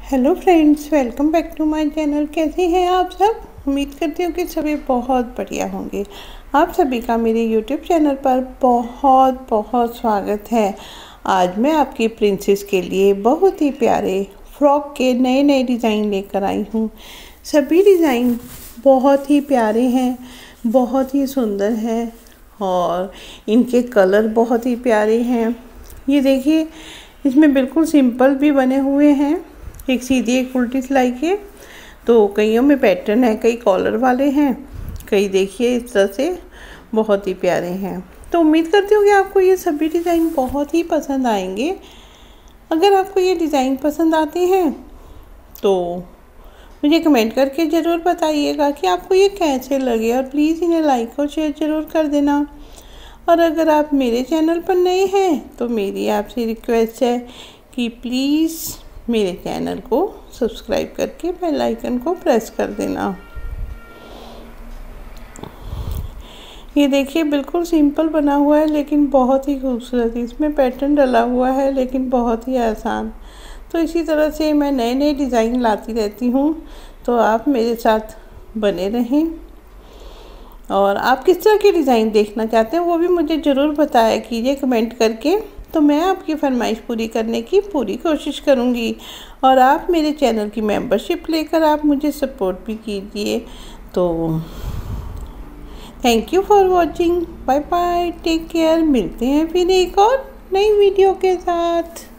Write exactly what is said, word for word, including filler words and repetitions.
Hello friends, welcome back to my channel. कैसे हैं आप सब? उम्मीद करती हूँ कि सभी बहुत बढ़िया होंगे। आप सभी का मेरे यूट्यूब चैनल पर बहुत बहुत स्वागत है। आज मैं आपकी प्रिंसेस के लिए बहुत ही प्यारे फ्रॉक के नए नए डिज़ाइन लेकर आई हूँ। सभी डिज़ाइन बहुत ही प्यारे हैं, बहुत ही सुंदर हैं और इनके कलर बहुत ही प्यारे हैं। ये देखिए, इसमें बिल्कुल सिंपल भी बने हुए हैं, एक सीधी एक उल्टी सिलाई के। तो कईयों में पैटर्न है, कई कॉलर वाले हैं, कई देखिए इस तरह से बहुत ही प्यारे हैं। तो उम्मीद करती हूँ कि आपको ये सभी डिज़ाइन बहुत ही पसंद आएंगे। अगर आपको ये डिज़ाइन पसंद आते हैं तो मुझे कमेंट करके ज़रूर बताइएगा कि आपको ये कैसे लगे, और प्लीज़ इन्हें लाइक और शेयर ज़रूर कर देना। और अगर आप मेरे चैनल पर नए हैं तो मेरी आपसे रिक्वेस्ट है कि प्लीज़ मेरे चैनल को सब्सक्राइब करके बेल आइकन को प्रेस कर देना। ये देखिए, बिल्कुल सिंपल बना हुआ है लेकिन बहुत ही खूबसूरत। इसमें पैटर्न डला हुआ है लेकिन बहुत ही आसान। तो इसी तरह से मैं नए नए डिज़ाइन लाती रहती हूँ, तो आप मेरे साथ बने रहें। और आप किस तरह के डिज़ाइन देखना चाहते हैं वो भी मुझे ज़रूर बताया कीजिए कमेंट करके, तो मैं आपकी फरमाइश पूरी करने की पूरी कोशिश करूँगी। और आप मेरे चैनल की मेंबरशिप लेकर आप मुझे सपोर्ट भी कीजिए। तो thank you for watching. Bye bye, take care. मिलते हैं फिर एक और नई वीडियो के साथ।